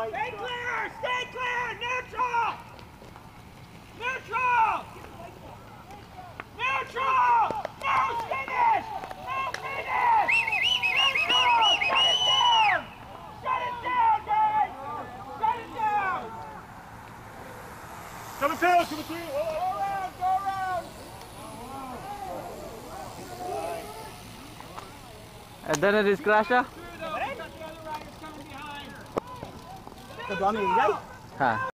Stay clear! Stay clear! Neutral! Neutral! Neutral! No finish! No finish! Neutral! Shut it down! Shut it down, guys! Shut it down! Coming through, coming through! Go around, go around! Ada na disgrasya? The other riders coming behind. Kadami, yay! Ha.